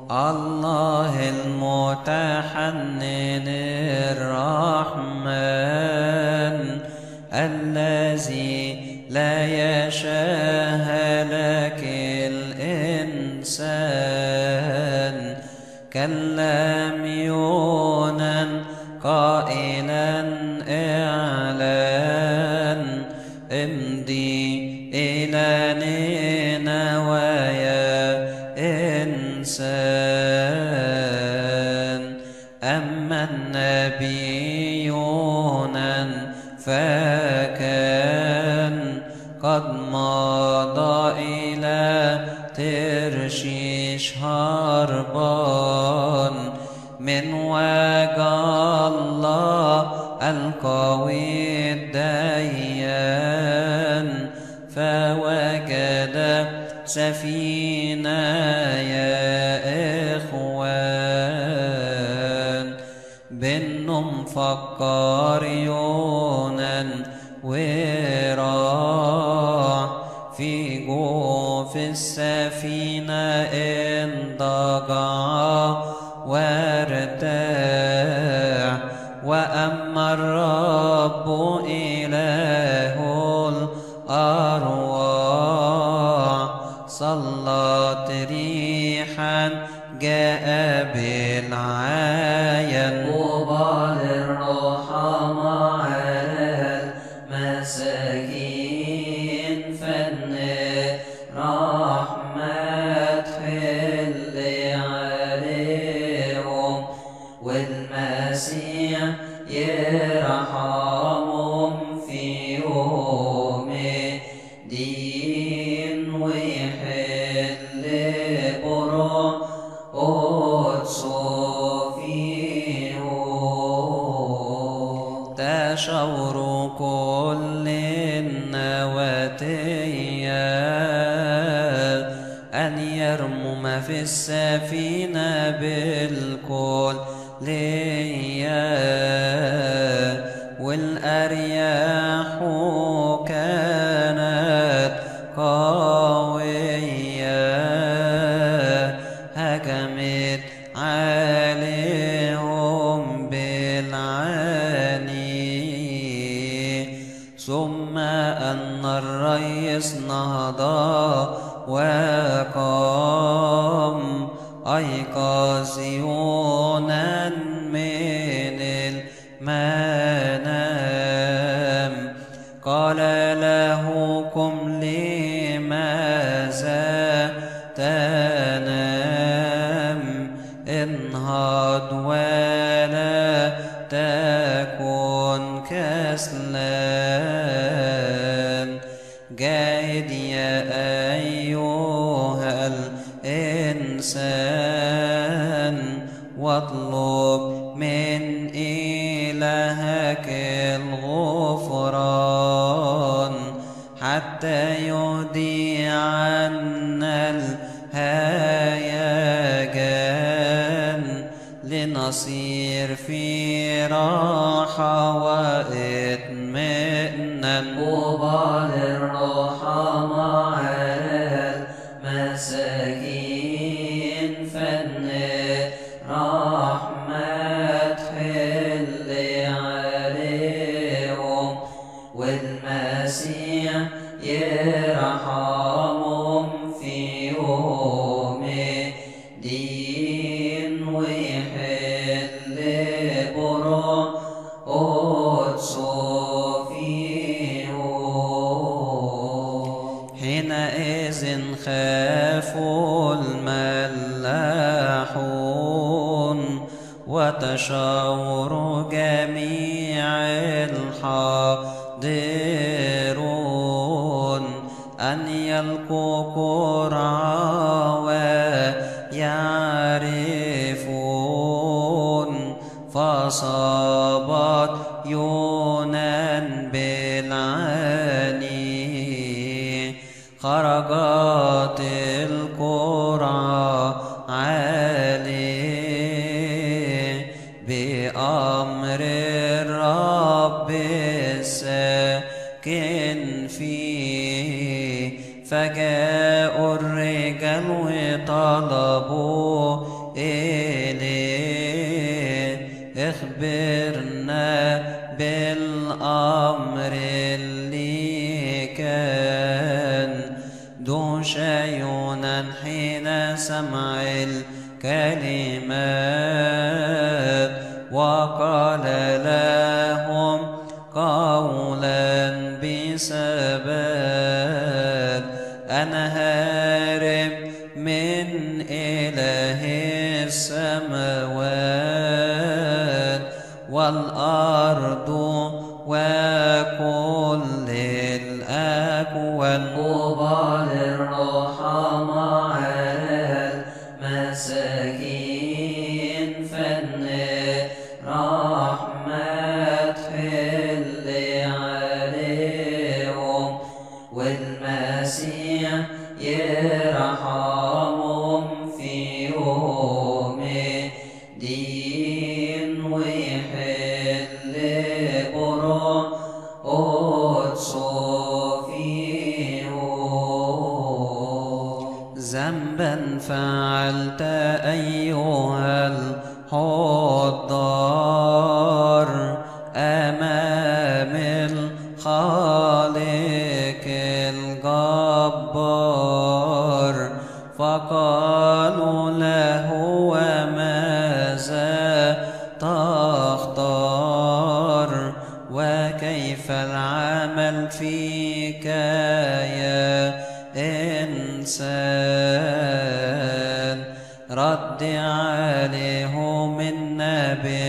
الله المتحنن الرحمن الذي لا يشاء هلاك الإنسان كلم يونان قائلا اعلان امضي إلى نينوى يا إنسان. أما النبي يونان فكان قد مضى إلى ترشيش هربان من وجه الله القوي الديان فوجد سفينة يا إخوان بينهم فكر يونان وراح في جوف السفينة انضجع وارتاح. وأما الرب إله الأرواح صلت ريحا جاء بالعاين قبال الرحمة على المساكين فن رحمة تحل عليهم والمسيح يرحمهم في يوم الدين ويحل برا تشاور كل النواتية أن يرموا ما في السفينة بالكلية والأرياح كانت قوية هجمت عليهم بالعاني. ثم أن الرئيس نهض وقام أيقظ يونان من المنام قال له قم لماذا تنام انهض ولا تكن كسلان جاهد يا أيها الإنسان واطلب من إلهك الغفران حتى يهدي عنا الهيجان لنصير في راحة واطمئنان. قبال الرحمة على المساكين فن رحمة تحل عليهم والمسيح يرحمهم في يوم الدين ويحل برا حينئذ خافوا الملاحون وتشاوروا جميع الحاضرون أن يلقوا قرعا ويعرفون فصابت يونان بالعاني خرجت القرعة عليه بأمر الرب الساكن فيه فجاءوا الرجال وطلبوا إليه اخبرنا بالأمر اللي كان دشيونا حين سمع الكلمات وقال لهم قولا بثبات أنا هارب من إله السماوات والأرض وكل الأكوان قبال الرحمة على المساكين فن رحمة تحل عليهم والمسيح يرحمهم في يوم الدين ويحل برا قدسه فيهم. ذنبا فعلت أيها الحضار أمام الخالق الجبار فقالوا له وماذا تختار وكيف العمل فيك يا إنسان رد عليهم النبي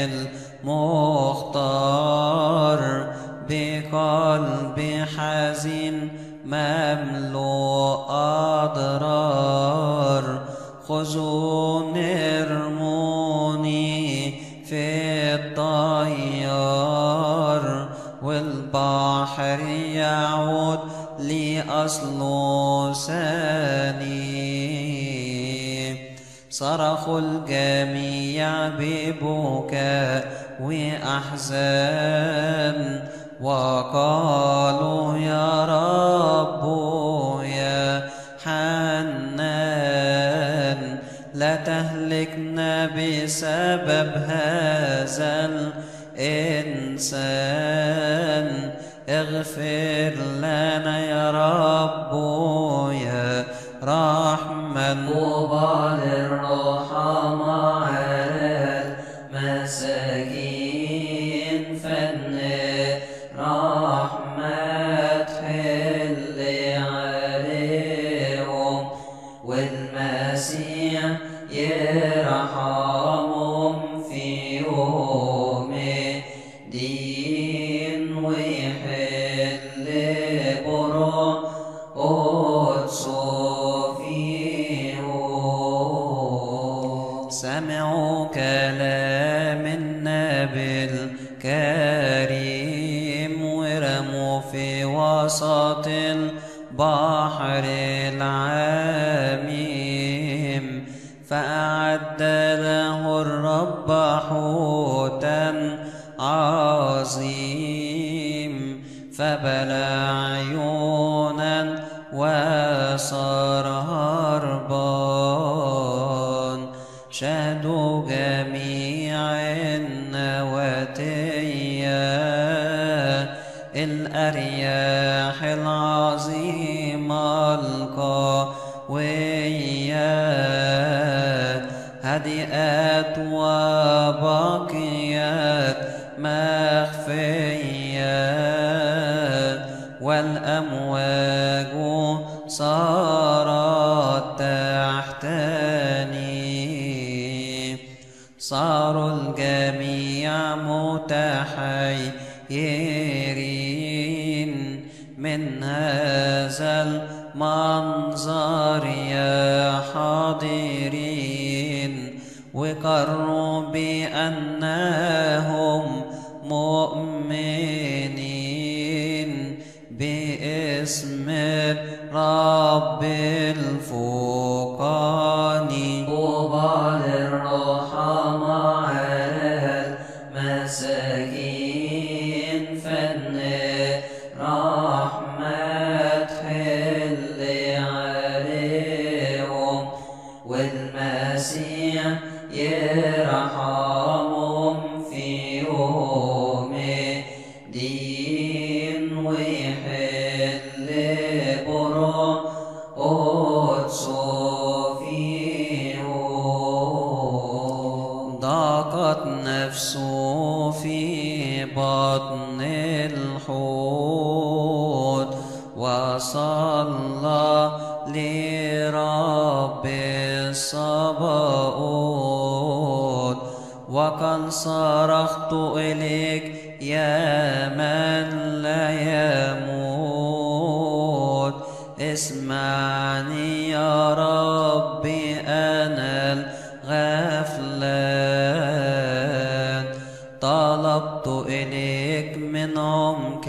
المختار بقلب حزين مملوء أضرار خذوني ارموني في الطيار والبحر يعود لأصله ثاني صرخوا الجميع ببكاء وأحزان وقالوا يا رب يا حنان لا تهلكنا بسبب هذا الإنسان اغفر لنا يا رب يا رحمن قبال الرحمة على المساكين فن رحمة تحل عليهم والمسيح يرحمهم في يوم الدين ويحل برا قدسه فيهم. سمعوا كلام النبي الكريم ورموا في وسط البحر العميم فأعد له الرب حوتا عظيم فبلى عيونا وصار هربان شهدوا جميع النواتية الأرياح العظيمة القوية هدئات وبقيات مخفية والأمواج صارت تحتني صاروا الجميع متحيرين من هذا المنظر يا حاضرين وقروا بأنهم مؤمنين باسم رب الفوقاني قبال الرحمة على المساكين فن رحمة تحل عليهم والمسيح يرحمهم في يوم الدين ويحل برا قدسه فيهم. ضاقت نفسه في بطن الحوت وصلى لرب الصباؤوت وقد صرخت إليك يا من لا يموت اسمعني يا ربي أنا الغفلان طلبت إليك من عمق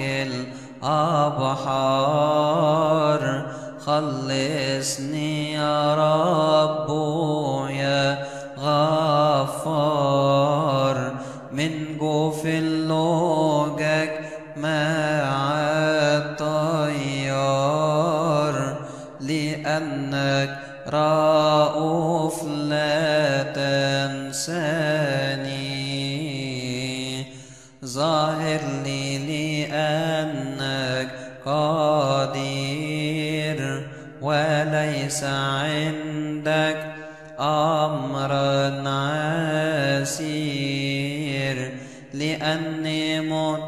الأبحار خلصني يا رب يا غفار من جوف اللجج مع الطيار لأنك رؤوف لا تنساني ظاهر لي لأنك قدير وليس عندك أمر عسير لأني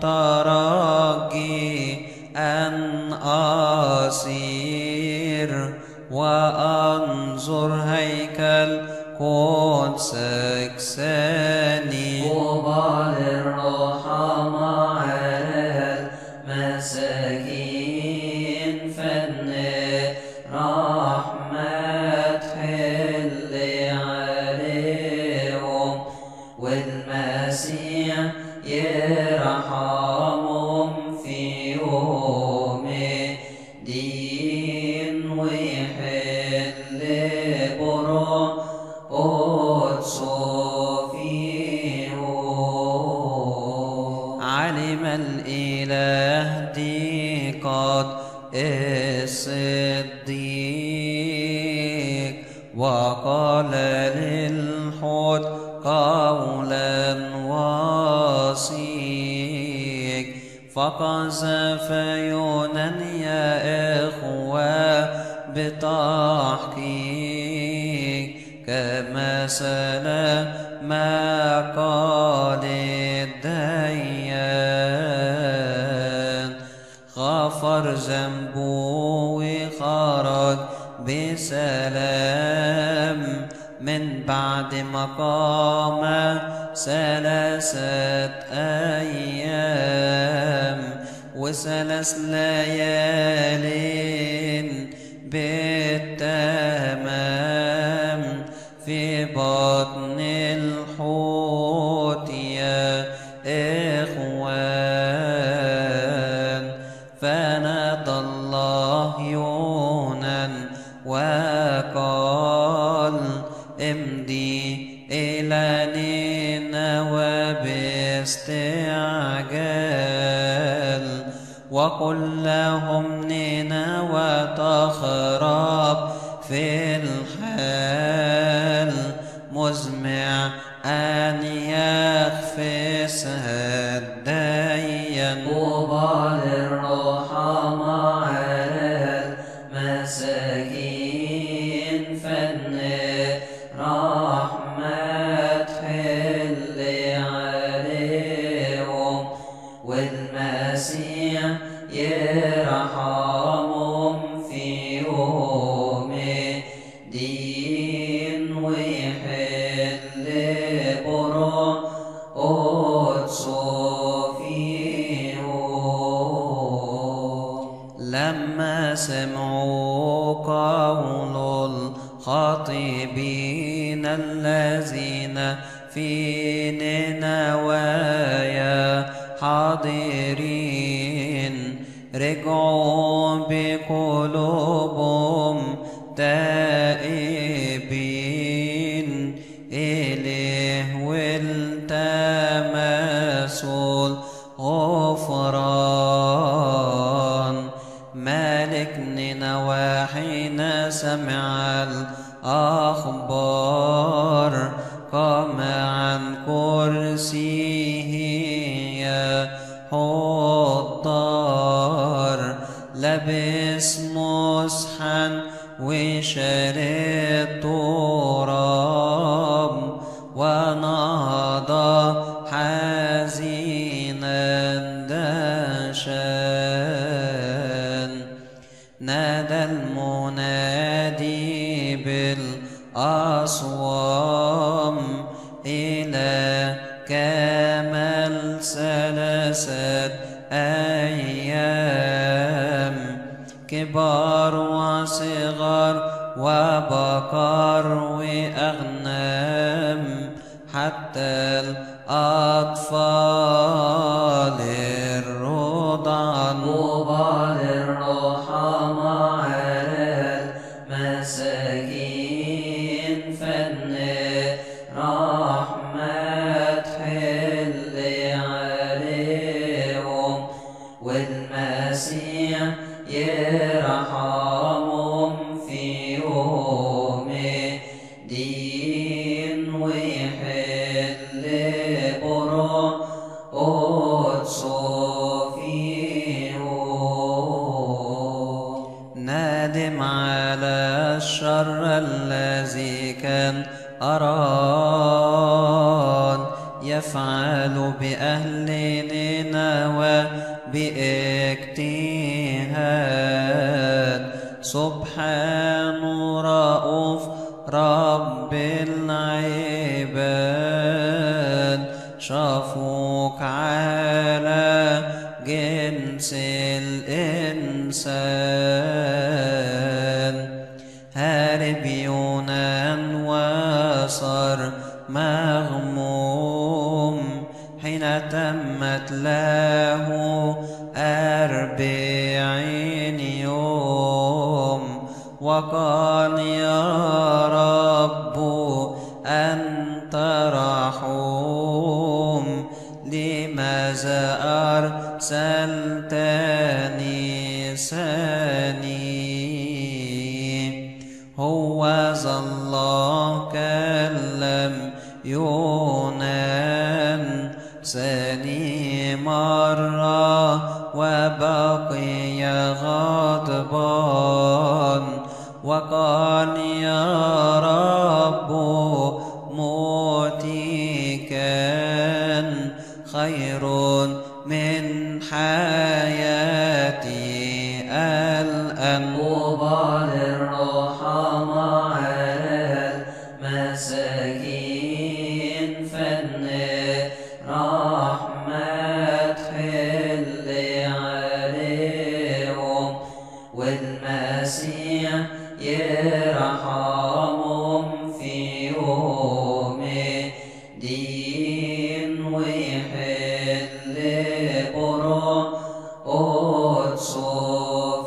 مترجي أن أصير وأنظر هيكل قدسك ثاني. طوبى للرحماء المساكين فن رحمة تحل عليهم والمسيح يرحمهم في يوم الدين ويحل برا قدسه فيهم. علم الإله دي قد الصديق وقال للحوت قولا وصيك فقذف يونا يا إخوة بتحقيق كمثل ما قال الديان غفر ذنبه وخرج بسلام من بعد ما قام 3 أيام و3 ليال بالتمام في بطن الحوت يا إخوان فنادى الله يونا وقال امضي إلى نينوى باستعجال وقل لهم نينوى تخرب في الحال مزمع أن يخفسها الدين. طوبى للرحماء المساكين فن رحمة تحل عليهم والمسيح يرحمهم في يوم الدين ويحل برا قدسه فيهم. لما سمعوا قول الخاطبين الذين في نينوى حاضرين رجعوا بقلوبهم تائبين إليه والتمسوا الغفران. مالك نينوى حين سمع الأخبار قال حتى الأطفال الرضع طوبى للرحماء على المساكين فن رحمة حل عليهم والمسيح يرحمهم في يوم الدين ويحل برا قدسه فيهم. نادم على الشر الذي كان أراد يفعل بأهل نينوى باجتهاد. سبحان رؤوف رب العباد شافوك على جنس الإنسان. هارب يونان وصار مغموم حين تمت له 40 يوم وقال يا رب أنت رحوم لماذا أرسلتني ثاني. هو الله كلم يونان ثاني مرة وبقي غضبان وقال يا رب موتي كان خير من حياتي الآن. طوبى للرحماء على المساكين فن رحمة حل عليهم والمسيح يرحمهم في يوم الدين ويحل برا قدسه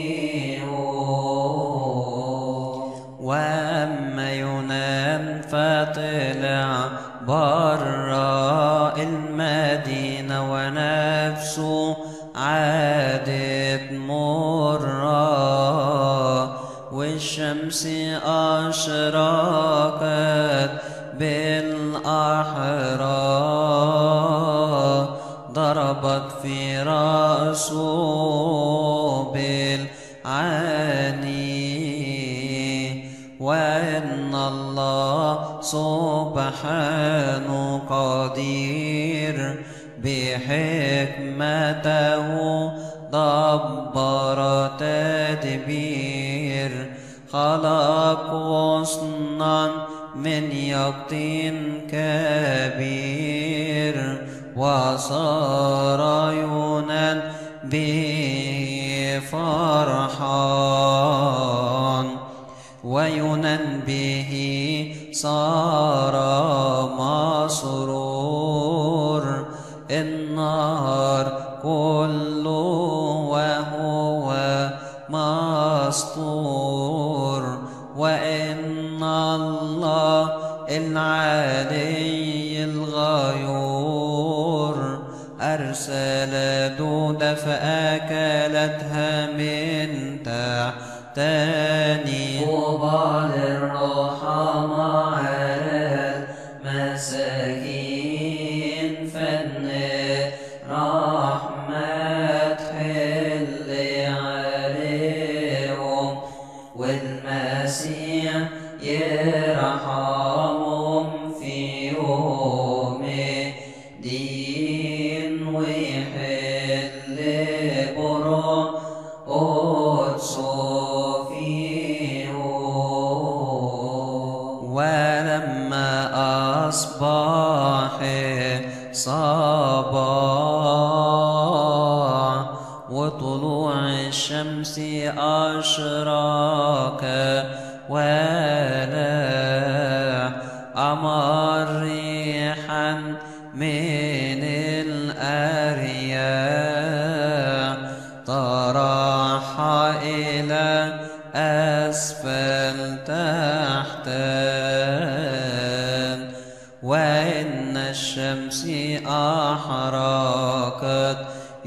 فيهم. وأما يونان فطلع برا المدينة ونفسه عادت مرة والشمس أشرقت بالأحرار ضربت في رأسه بالعاني. وإن الله سبحانه قدير بحكمته دبر تدبير خلق غصنا من يقطين كبير وصار يونان به فرحان ويونان به صار مسرور. النهار كله وهو مستور وإن الله العلي الغيور أرسل دودة فأكلتها من تحتاني. طوبى للرحماء على المساكين فن رحمة حل عليهم والمسيح يرحمهم في يوم الدين ويحل برا قدسه فيهم. ولما أصبح صباح وطلوع الشمس أشرق ولا أمر ريحا من الأرياح طرح إلى أسفل تحتا، وإن الشمس أحرقت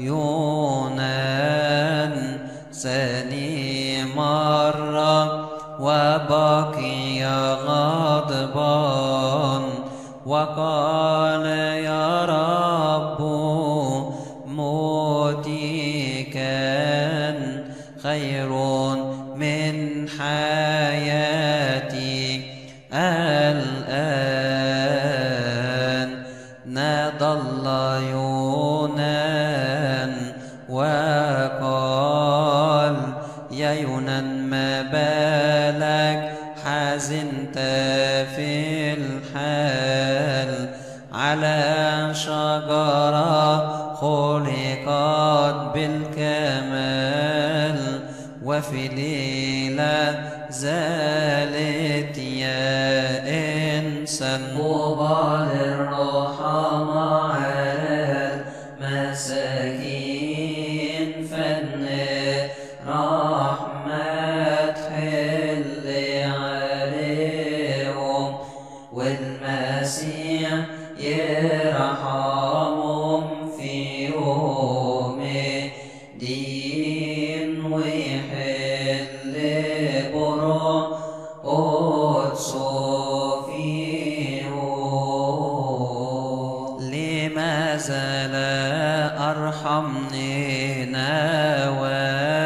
يونان ثاني مرة وبقي غضبان، وقال يا رب موتي كان خير من حياتي الآن. نادى الله يونان وقال يا يونان ما بالك حزنت في الحال، على شجرة خلقت بالكمال، وفي ليلة زالت يا إنسان. طوبى للرحماء على المساكين، فإن رحمة تحل عليهم، والمسيح يرحمهم في يوم الدين، ويحل برا قدسه فيهم. لماذا لا أرحمني نوى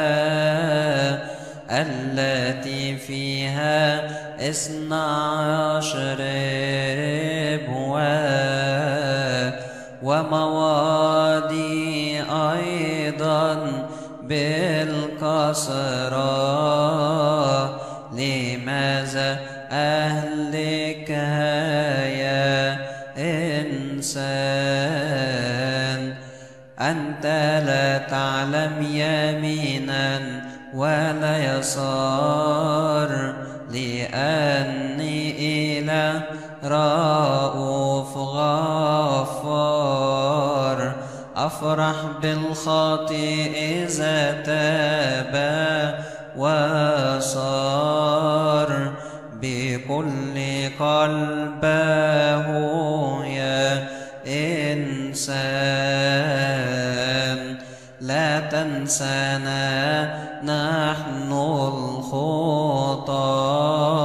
التي فيها 12 ربوة، وموادي أيضا بالكسرة؟ لماذا أهلكها يا إنسان؟ أنت لا تعلم يمينا ولا يسار، لأني إله رؤوف غفار. أفرح بالخاطئ إذا تاب وصار، بكل قلبه يا إنسان. لا تنسانا نحن الخطى،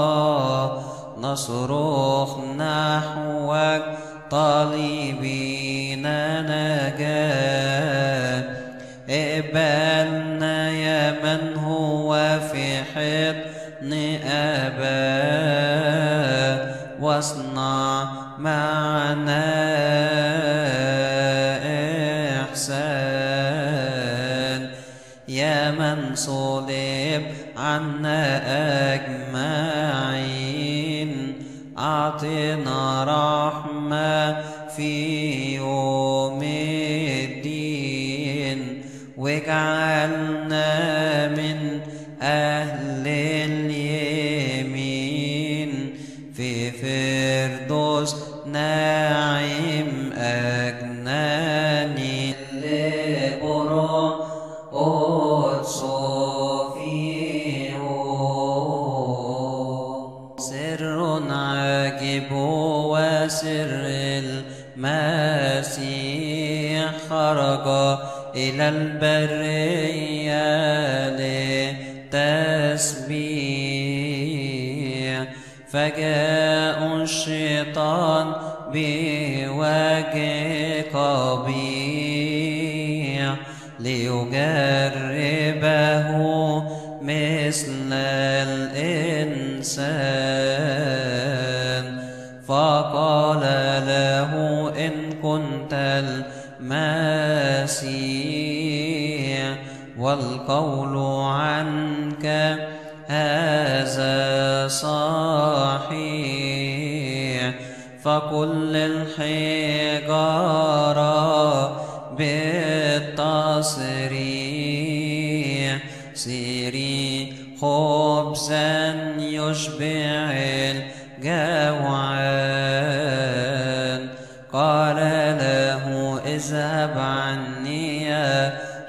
نصرخ نحوك طالبين نجاة. اقبلنا يا من هو في حضن أباه، واصنع معنا إحسان. يا من صلب عنا أجمعين، أعطنا رحمة في يوم الدين، واجعلنا من أهل اليمين في فردوس نعيم أجناني. لبرا قدسه فيهم. سر عجيب وسر المسيح، خرج إلى البرية للتسبيح، فجاء الشيطان بوجه قبيح، ليجربه مثل الإنسان. فقال له إن كنت المسيح، والقول عنك هذا صحيح، فكل الحجارة بالتصريح سيري خبزا يشبع الجوعان.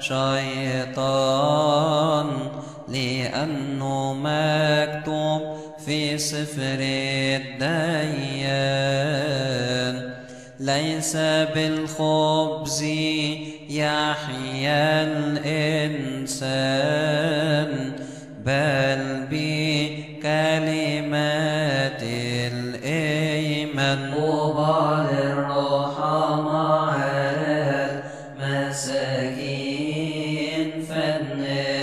شيطان، لأنه مكتوب في سفر الديان: ليس بالخبز يحيا الإنسان، بل بكلمات الإيمان. طوبى للرحماء المساكين، فإن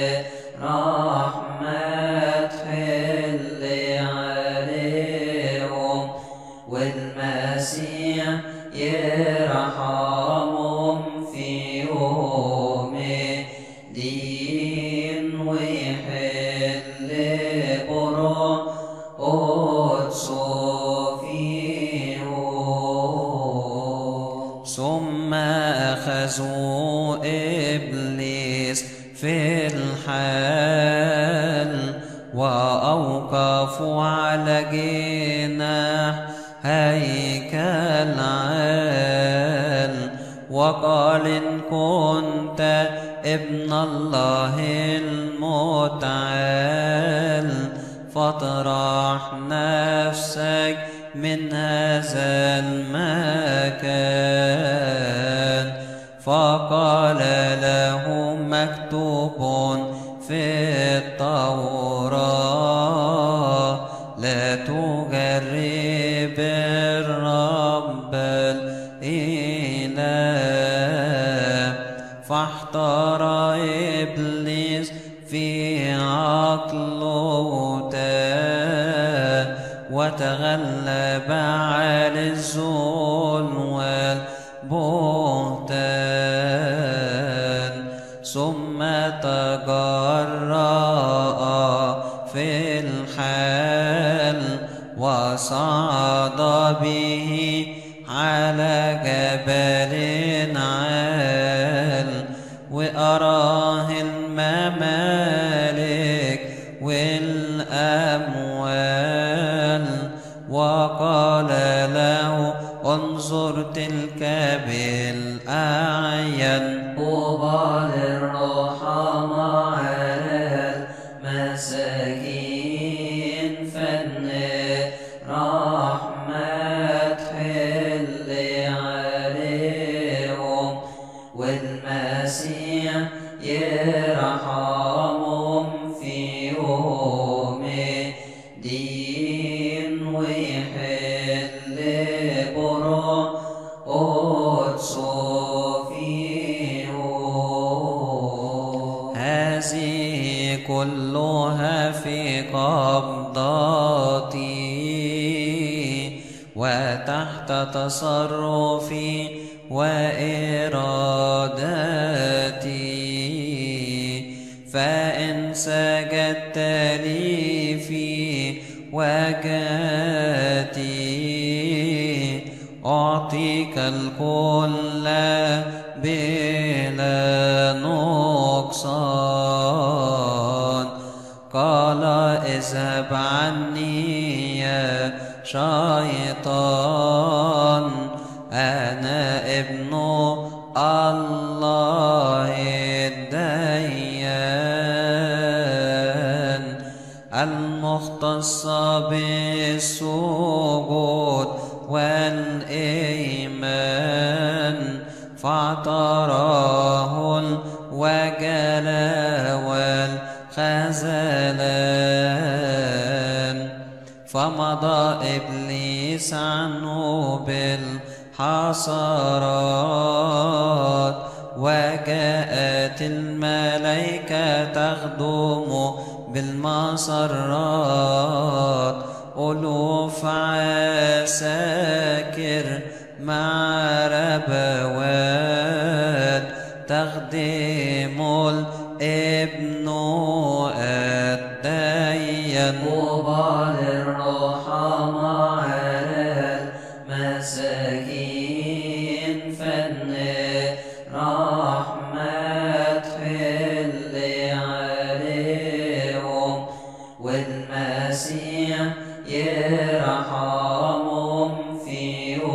رحمة تحل عليهم، والمسيح يرحمهم في يوم الدين، ويحل برا قدسه فيهم. ثم أخذوا إبليس في الحال، وأوقفوا على جناح هيكل عال، وقال: إن كنت ابن الله المتعال، فاطرح نفسك من هذا المكان. فقال له: مكتوب في التوراة: لا تجرب الرب الإله. فاحتار إبليس في عقله وتغلب على الظلم والبهتان، ثم تجرأ في الحال، وصعد به على جبل عال، وأراه الممالك والأموال، وقال له: انظر تلك بالأعين. طوبى للرحماء المساكين، فإن رحمة تحل عليهم، والمسيح يرحمهم في يوم الدين، ويحل برا قدسه فيهم. هذه كلها في قبضتي، وتحت تصرفي وإرادتي، فإن سجدت لي في وجهتي، أعطيك الكل بلا نقصان. قال: اذهب عني يا شيطان، أنا ابن الله الديان، المختص بالسجود والإيمان. فاعتراه الوجل والخذلان، فمضى إبليس عنه بالحسرات، وجاءت الملائكة تخدم بالمسرات، ألوف عساكر مع ربوات، تخدم الابن الديان. طوبى للرحماء المساكين، فإن رحمة تحل عليهم، والمسيح يرحمهم في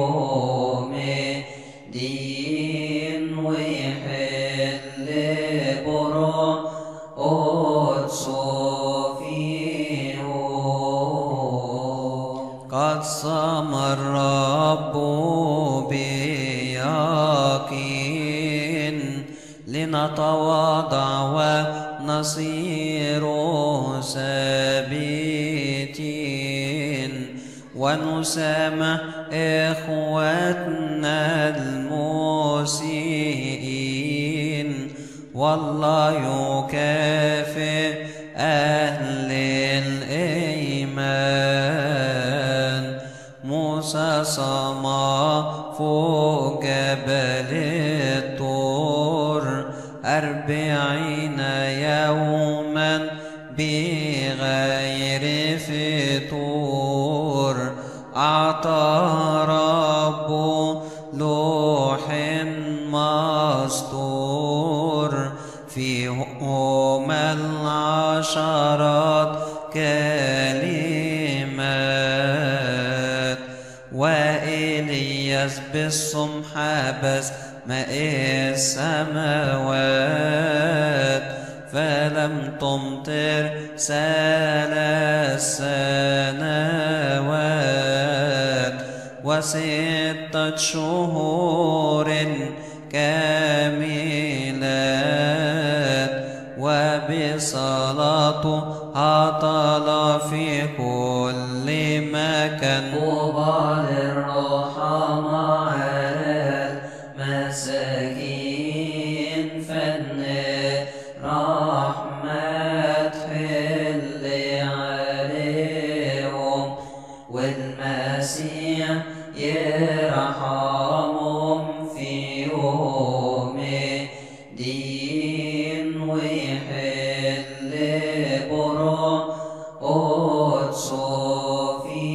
يوم الدين، ويحل لنتواضع ونصير ثابتين ونسامح إخوتنا المسيئين، والله يكافئ أهل الإيمان. موسى صام فوق جبل الطور 40 يوما بغير فطور. أعطى رب لوح مسطور فيهما 10 كلمات. وإلياس بالصم حبس ماء السماوات، فلم تمطر 3 سنوات و6 شهور كاملات. وبصلاته هطل في كل مكان. طوبى للرحماء المساكين، فن رحمة تحل عليهم، والمسيح يرحمهم في يوم الدين، ويحل برا قدسه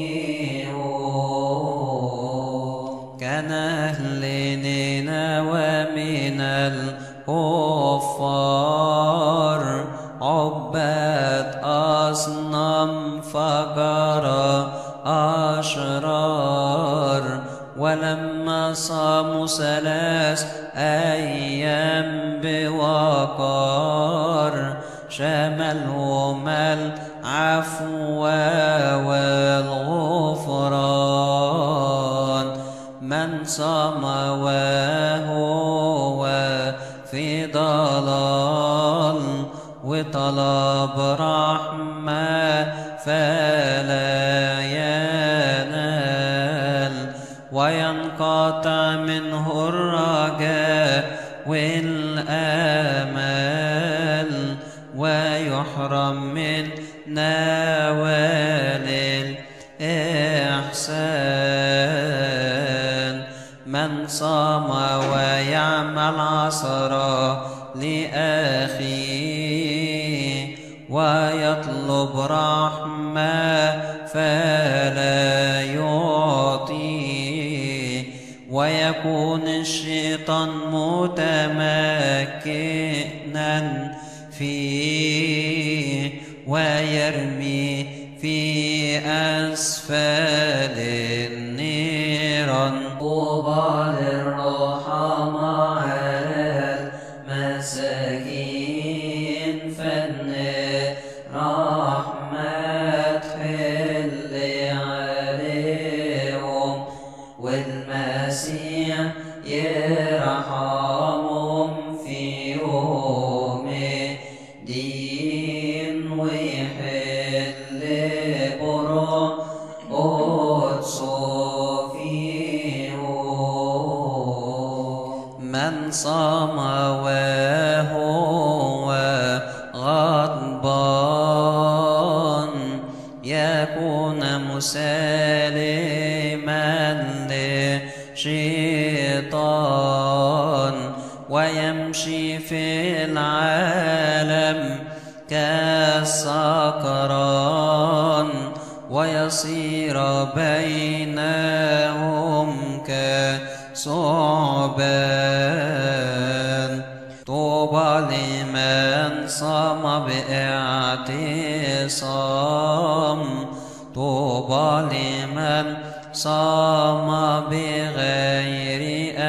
فيهم. كان أهل نينوى من الكفار عباد أصنام فجر أشرار، ولما صاموا 3 أيام بوقار شملهم العفو والغفران. من صام وهو في ضلال وطلب رحمة فلا ينال، وينقطع منه الرجاء والآمال، ويحرم من نوال الإحسان. من صام ويعمل عصرا لأخيه ويطلب رحمة فلا يعطيه، ويكون الشيطان متمكنا فيه ويرمي في أسفل النيران. طوبى للرحماء المساكين، فن رحمة تحل عليهم، والمسيح يرحمهم في يوم الدين، ويحل برا قدسه فيهم. من صام وهو غضبان يكون مسالما للشيطان، ويمشي في العالم كالسكران، ويصير بينهم كثعبان. طوبى لمن صام باعتصام، طوبى لمن صام بغير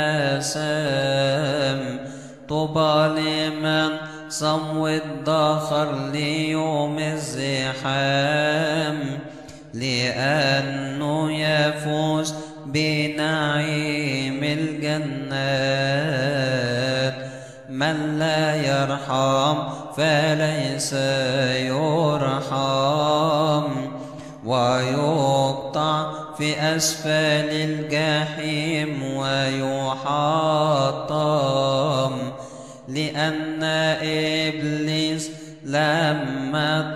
آثام، طوبى لمن صام وادخر ليوم الزحام، لأنه يفوز بنعيم الجنات. من لا يرحم فليس يرحم، ويقطع في أسفل الجحيم ويحطم. لأن إبليس لما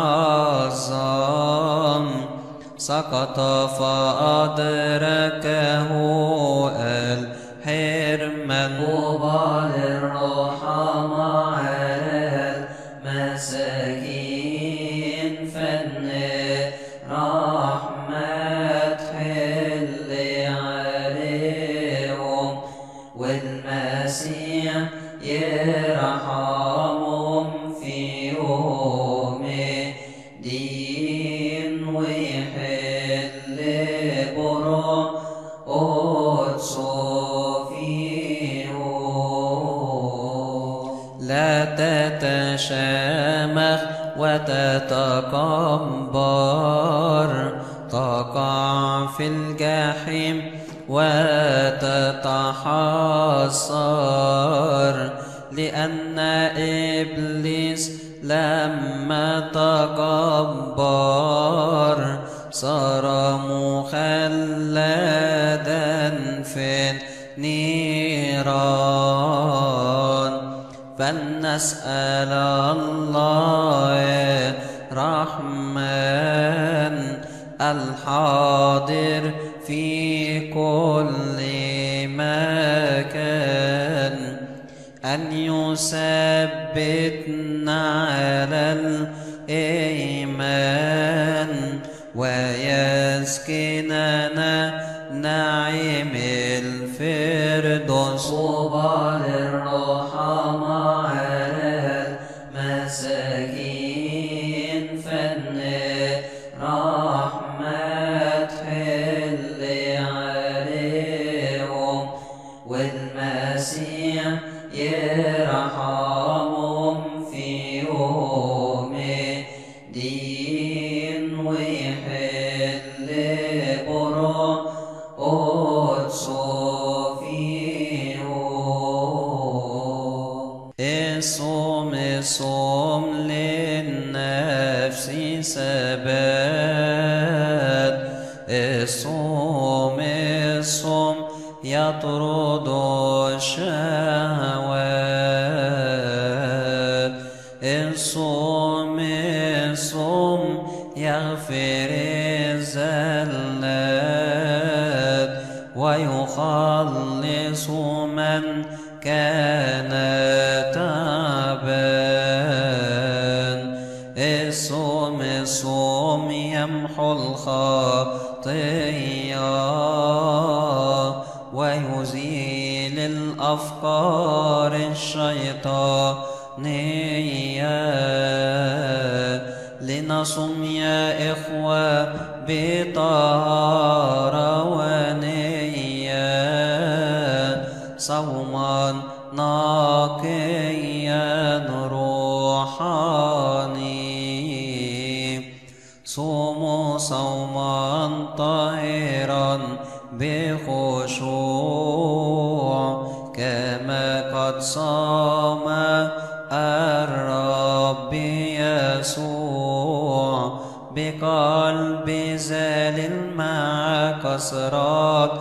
تعظم سقط فأدركه الحرمان. طوبى للرحماء على المساكين، فإن رحمة تحل عليهم، والمسيح يرحمهم في يوم الدين، ويحل قدسه فيهم. لا تتشامخ وتتكبر، تقع في الجحيم وتتحسر. لأن إبليس لما تكبر صار مخلدا في النيران. فلنسأل الله رحمن الحاضر في كل مكان أن يثبتنا على الإيمان، ويسكننا نعيم الفردوس. طوبى للرحماء على المساكين، فإن رحمة تحل عليهم، والمسيح يرحمهم في يوم الدين، ويحل قدسه فيهم. الصوم للنفس ثبات، الصوم يطرد الشهوات، الصوم يغفر الزلات، ويخلص من كان تعبان. الصوم يمحو الخطية، ويزيل الأفكار الشيطانية. لنصم يا إخوة بطهارة ونية، صوما نقيا روحاني. صوموا صوما طاهرا بخشوع، كما قد صام الرب يسوع، بقلب ذليل مع كثرات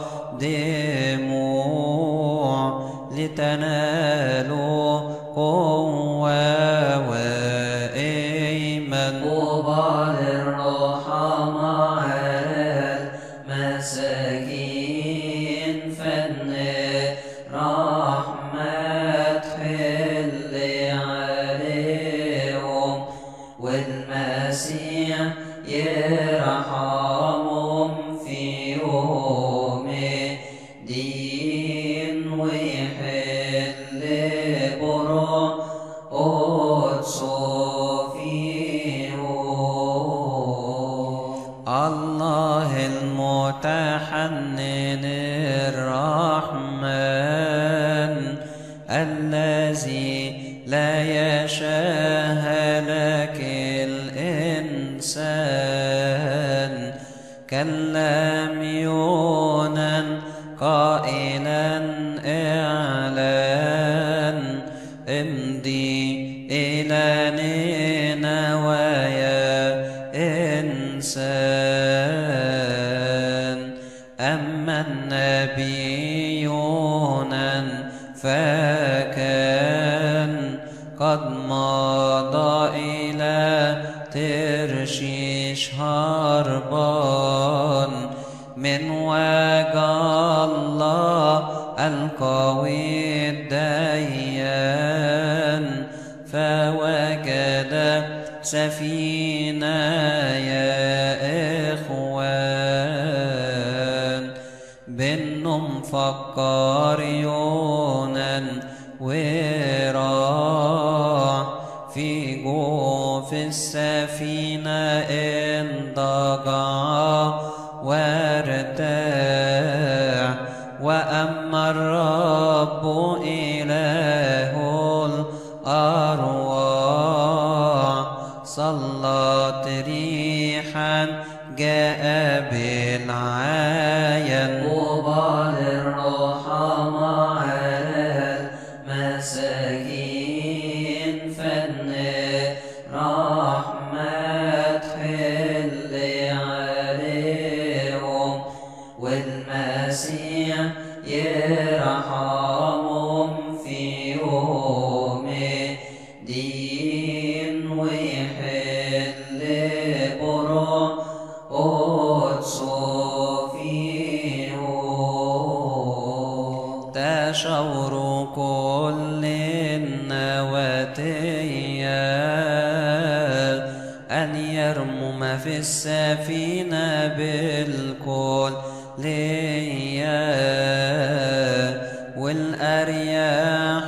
دموع، لتنالوا قوة وإيمان. طوبى للرحماء على المساكين، فإن رحمة تحل عليهم، والمسيح يرحمهم في يوم الدين، ويحل قدسه فيهم. الله المتحنن الرحمن، الذي لا يشاء هلاك الإنسان، كلم يونان قائلا اعلان، امضي إلى نينوى يا إنسان. أما النبي يونان فكان قد مضى إلى ترشيش هربان من وجه الله القوي الديان، فوجد سفينة يا إخوان. بينهم فكر يونان وراح في جوف السفينة انضجع وارتاح. وأما الرب إله الأرواح صلت ريحا جاء بالعاين. طوبى للرحماء على المساكين، فن رحمة تحل عليهم، والمسيح يرحمهم في يوم الدين، ويحل برا قدسه فيهم. تشاور كل النواتية أن يرموا ما في السفينة بالكل ليا، والأرياح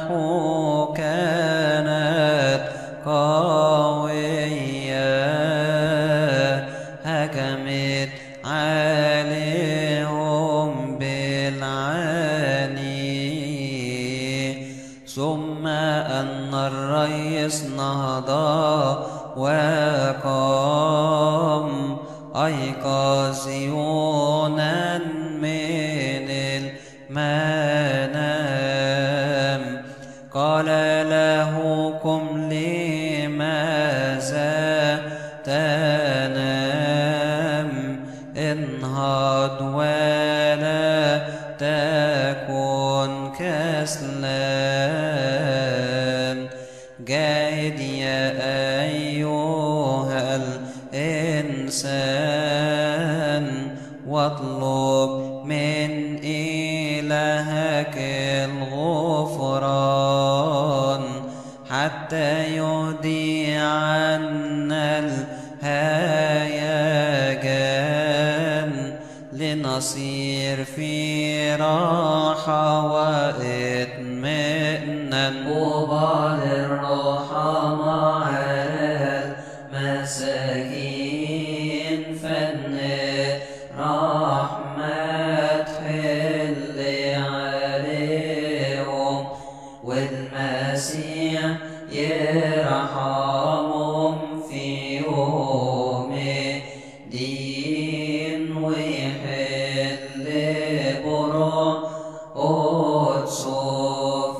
كانت قوية هجمت عليهم بالعاني. ثم أن الريس نهض وقام أيقظ يونان من المنام، قال له قم لماذا تنام، انهض ولا تكن كسلان. جاهد يا أيها الإنسان واطلب من إلهك الغفران، حتى يهدي عنا الهيجان، لنصير في راحة واطمئنان. طوبى للرحماء على المساكين، فن رحمة تحل عليهم، والمسيح يرحمهم في يوم الدين، ويحل برا قدسه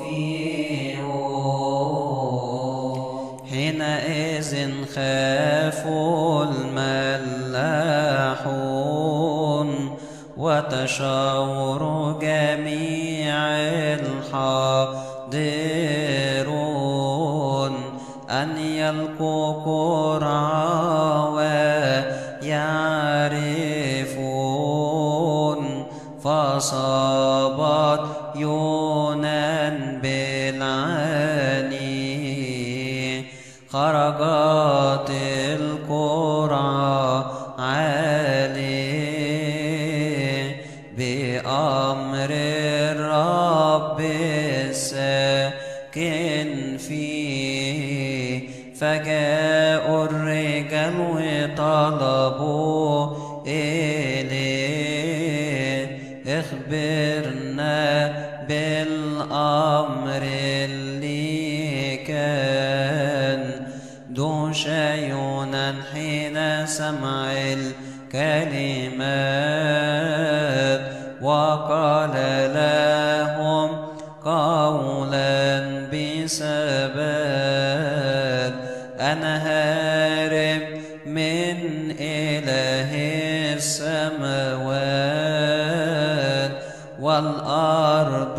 فيهم. حينئذ خافوا الملاحون وتشاوروا جميع الحاضرون أن يلقوا قرعا ويعرفون. فصابت يونان بالعاني، خرجت القرعة عليه بأمر الرب الساكن فيه. فجاءوا الرجال وطلبوا إليه، اخبرنا بالأمر اللي كان. دوش يونان حين سمع الكلمات، وقال لهم قولا بسلام. أنا هارب من إله السماوات والأرض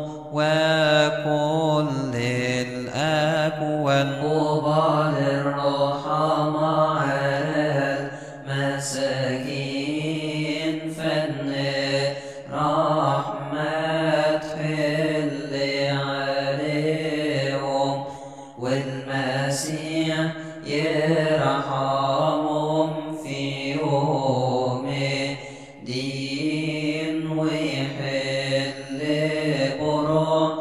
وكل الأكوان قبال الرحمة على المساكين فن رحمة تحل عليهم والمسيح يرحمهم في يوم الدين ويحل برا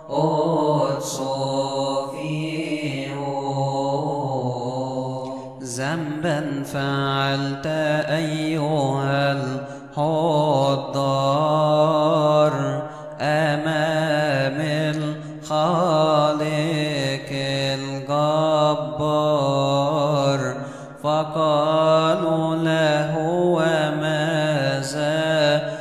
قدسه فيهم. ذنبا فعلت أيها الحضار أمام الخالق الجبار فقالوا له وماذا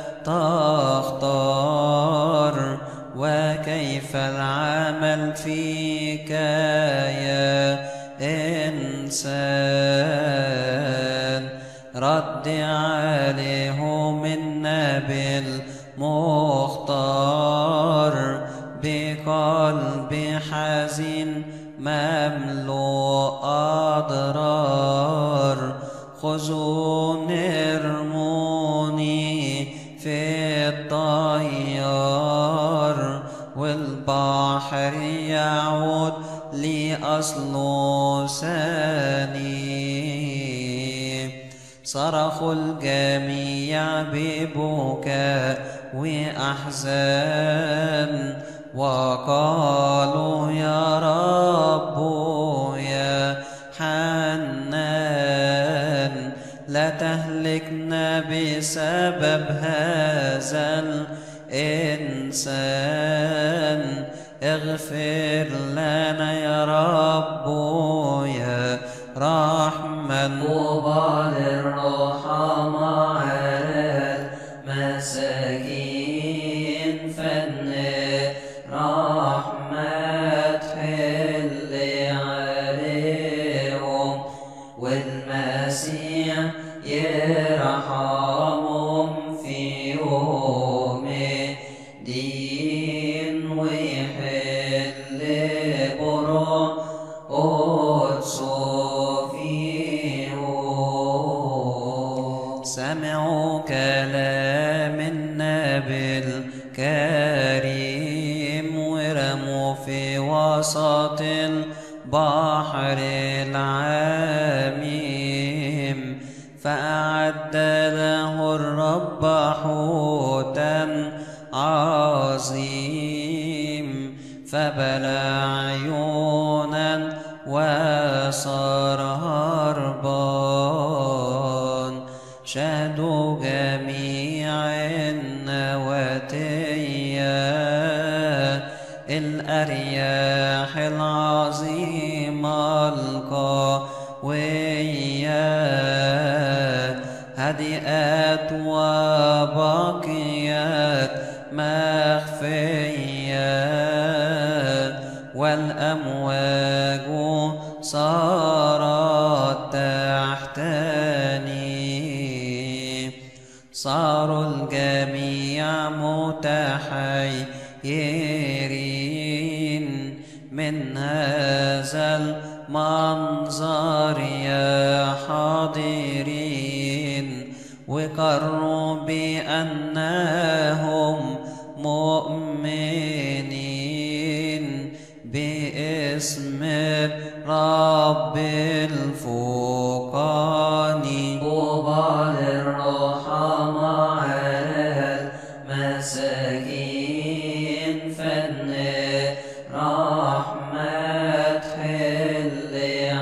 تختار وكيف العمل فيك يا إنسان رد عليهم النبي المختار بقلب حزين مملوء أضرار خذوني ارموني في الطيار والبحر يعود لأصله ثاني. صرخوا الجميع ببكاء وأحزان وقالوا يا رب يا حنان لا تهلكنا بسبب هذا الإنسان اغفر لنا يا رب يا رحمن. قبال الرحمة على المساكين فن رحمة تحل عليهم والمسيح يرحمهم في يوم الدين ويحل برا قدسه فيهم. سمعوا كلام النبي الكريم ورموا في وسط البحر العميم فأعد له الرب حوتا عظيم فبلى عيونا وصار هربان. شهدوا جميع النواتية الأرياح العظيمة القوية هدئات وبقيات مخفية والأمواج صارت تحتني. صاروا الجميع متحيرين من هذا المنظر يا حاضرين وقروا بأنهم مؤمنين باسم رب الفوقاني. قبال الرحمة على المساكين فن رحمة تحل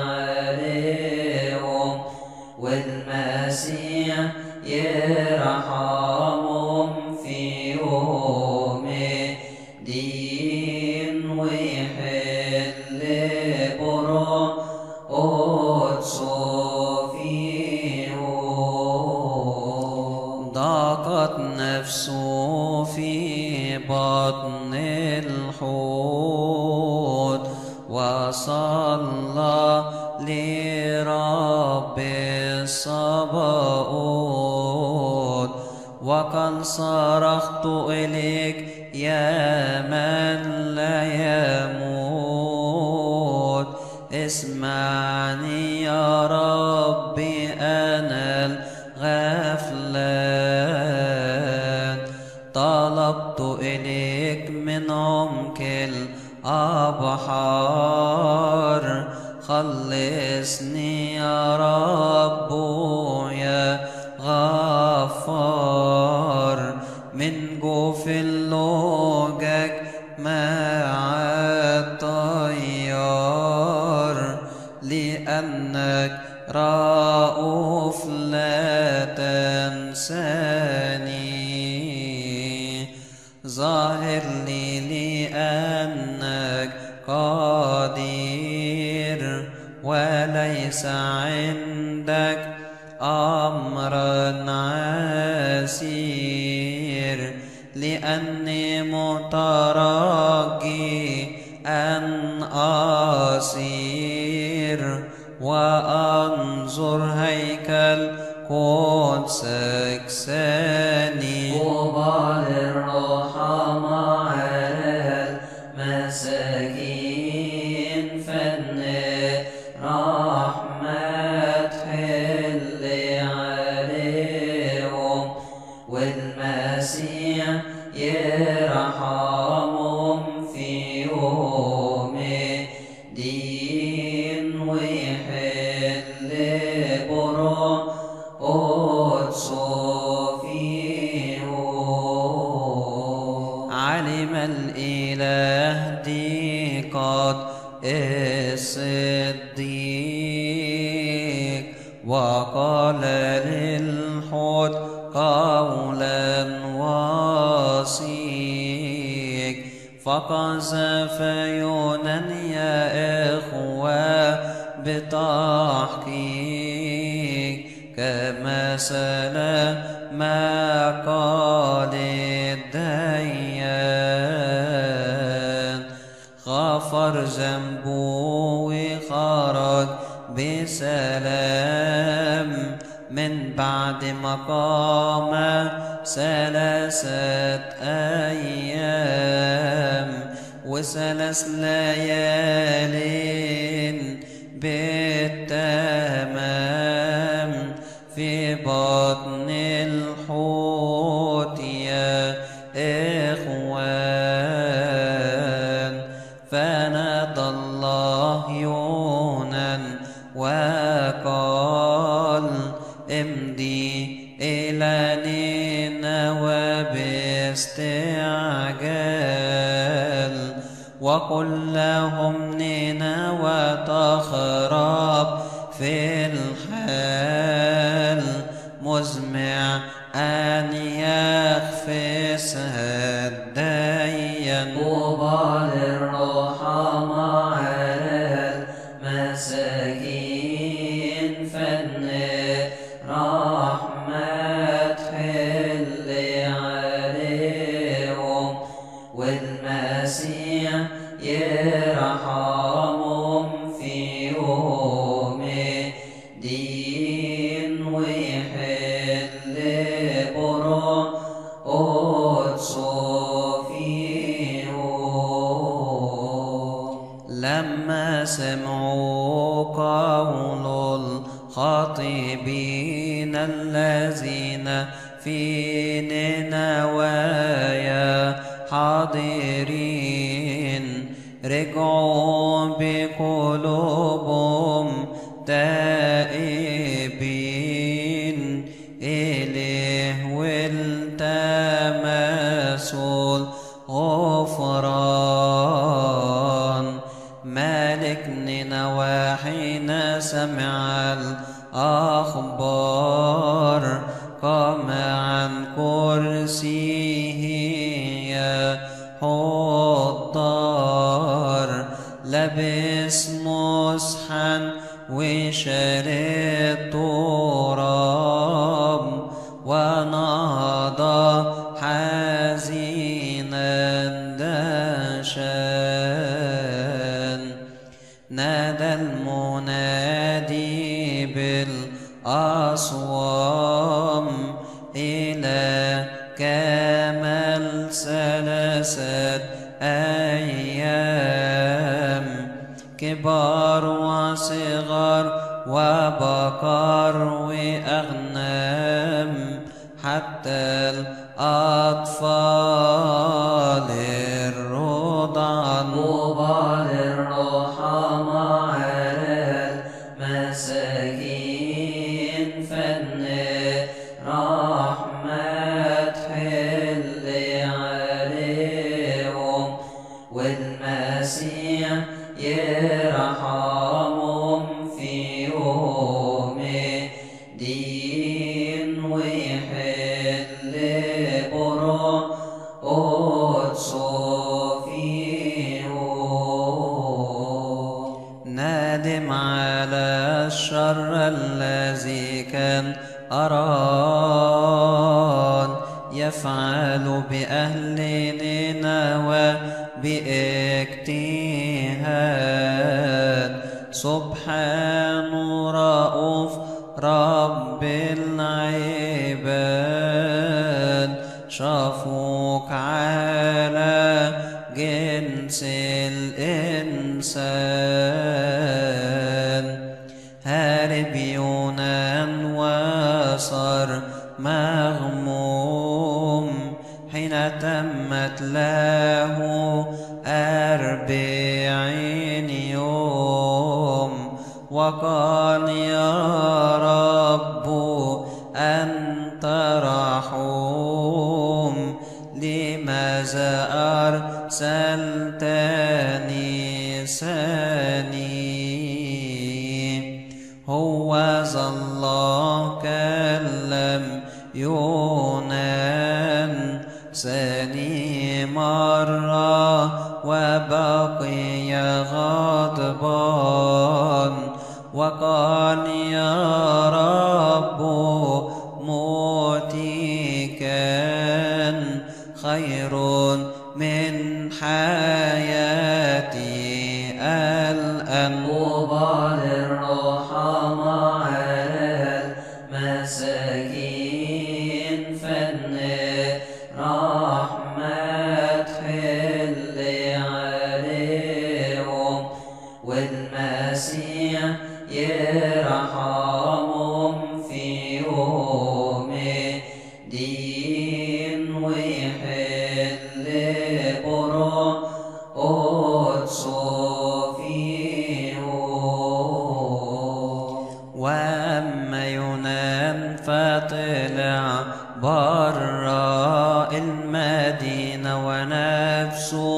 عليهم والمسيح يرحمهم في يوم الدين ويحل برا قدسه فيهم. ضاقت نفسه في بطن الحوت وصلى لرب الصباؤوت. وقد صرخت إليك يا من لا يموت، اسمعني يا ربي أنا الغفلان. طلبت إليك من عمق الأبحار، خلصني يا رب يا غفار، من جوف اللجج مع الطيار، لأنك رؤوف لا تنساني. ظاهر لي لأنك قدير، وليس عندك أمرا عسير، لأني مترجي أن أصير وأنظر هيكل قدسك ثاني. طوبى للرحماء على المساكين، فإن رحمة تحل عليهم، والمسيح يرحمهم في يوم الدين، ويحل بروح قدسه فيهم. علم الإله ضيقة الصديق، وقال للحوت قولا وثيق، فقذف يونان يا إخوة بتحقيق، كمثل ما قال الديان. غفر ذنبه وخرج بسلام، من بعد ما قام 3 أيام و3 ليال بالتمام، في بطن الحوت يا إخوان. فنادى الله يونان وقال امضي إلى نينوى باستعجال، وقل لهم نينوى تخرب في الحال، مزمع أن يخفسها الدين. طوبى للرحماء على المساكين، فإن رحمة تحل عليهم، والمسيح يرحمهم في يوم الدين، ويحل بروح قدسه فيهم. لما سمعوا قول الخاطبين الذين في نينوى حاضرين، رجعوا بقلوبهم تائبين إليه، والتمسوا الغفران. مالك نينوى حين سمع الأخبار، قام عن كرسيه يحضر، لبس مسحا وشرب تراب، ونهض حزينا دشان. نادى المنادي 3 أيام، كبار وصغار وبقر وأغنام، حتى الأطفال الرضعن. طوبى للرحماء على المساكين، فن رحمة تحل عليهم، والمسيح يرحمهم في يوم الدين، ويحل برا قدسه فيهم. نادم على الشر الذي كان أراد يفعل بأهل نينوى باجتهاد. سبحان رؤوف رب العباد، شفوق على جنس الإنسان. هارب يونان وصار مغموم، حين تمت له 40 يوم، وقال يا رب أنت رحوم، لماذا أرسلتني ثاني؟ هو الله كلم يونان ثاني مرة، وبقي غضبان، وقال يا رب موتي كان خير من حياتي الآن. طوبى للرحماء على المساكين، فن رحمة تحل عليهم، والمسيح يرحمهم في يوم الدين، ويحل برا قدسه فيهم. وأما يونان فطلع برا المدينة، ونفسه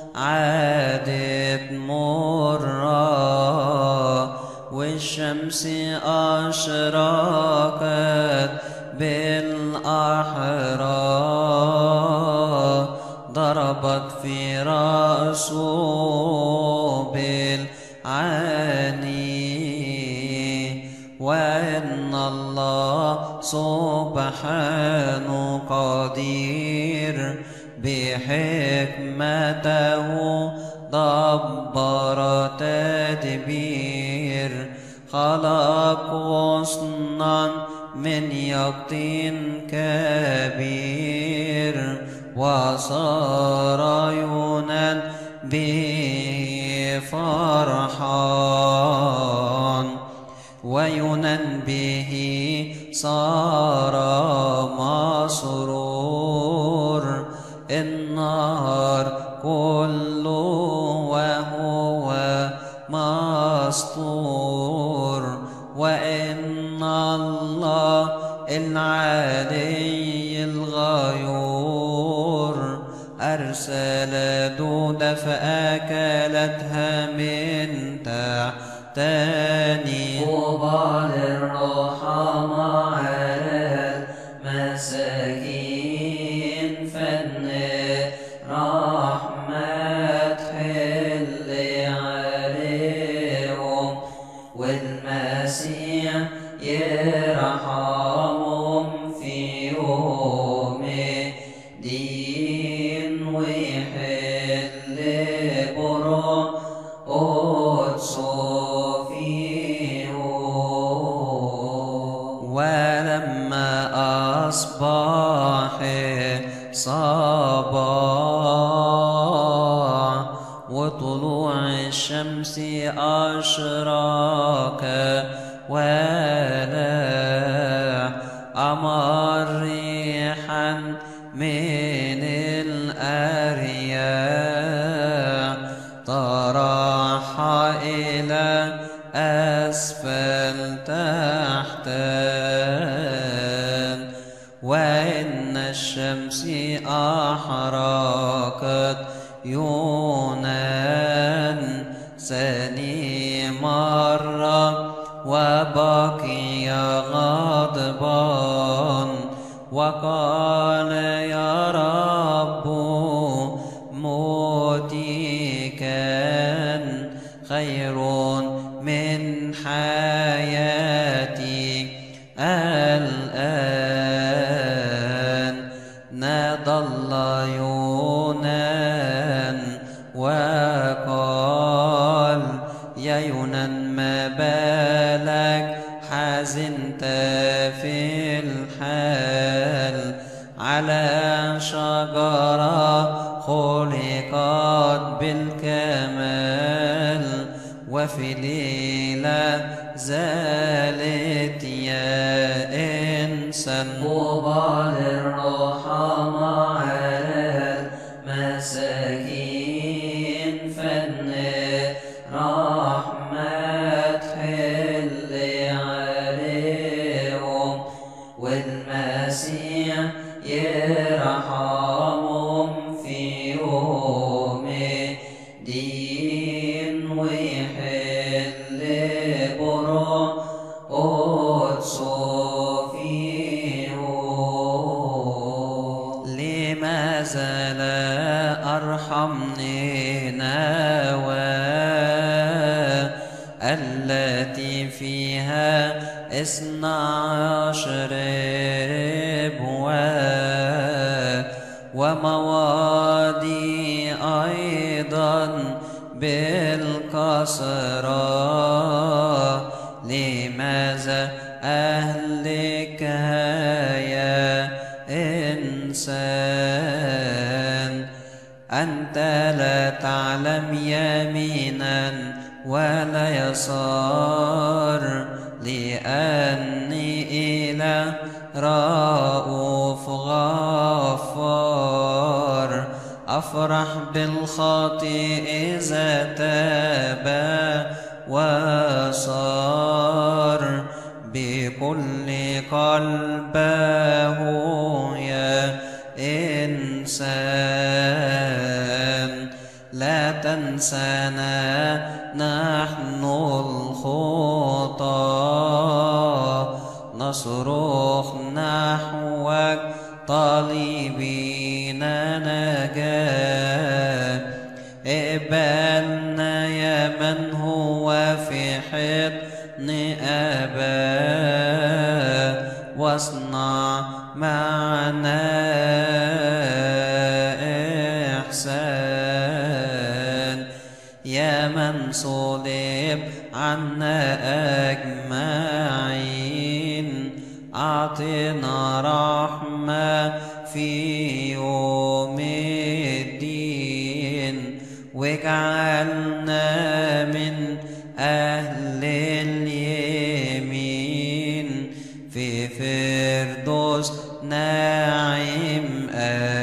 عادت مرة، والشمس أشرقت بالأحرار، ضربت في رأسه بالعاني. وإن الله سبحانه قدير، بحكمته دبر تدبير، خلق غصنا من يقطين كبير، وصار يونان به فرحان، ويونان به صار مسرور النهار كله، وهو مستور. وإن الله العلي الغيور أرسل دودة فأكلتها من تحتاني. طوبى للرحماء على المساكين، فن رحمة تحل عليهم، والمسيح يرحمهم في يوم الدين، ويحل برا قدسه فيهم. أشراك ولا أمر ريحا من الأرياح طرح إلى أسفل تحتا وإن الشمس أحرقت يونان ثاني مرة وبقي غضبان وقال يا رب موتي كان خير من حياتي الآن نادى الله يونان وقال يا يونان ما بالك حزنت في الحال على شجرة خلقت بالكمال وفي ليلة زالت يا إنسان طوبى للرحماء على المساكين فن رحمة تحل عليهم والمسيح يرحمهم في يوم الدين ويحل برا قدسه فيهم لماذا لا أرحمني نواه التي فيها 12 ربوة وموادي أيضا بالكسرة لماذا أهلكها يا إنسان أنت لا تعلم يمينا ولا يسار لأني إله رؤوف غفار أفرح بالخاطئ إذا تاب وصار بكل قلبه يا إنسان لا تنسانا نحن الخطى نصرخ نحوك طالبين نجاة اقبلنا يا من هو في حضن أباه واصنع معنا إحسان يا من صلب عنا أجمعين أعطنا رحمة في يوم الدين واجعلنا من أهل اليمين في فردوس نعيم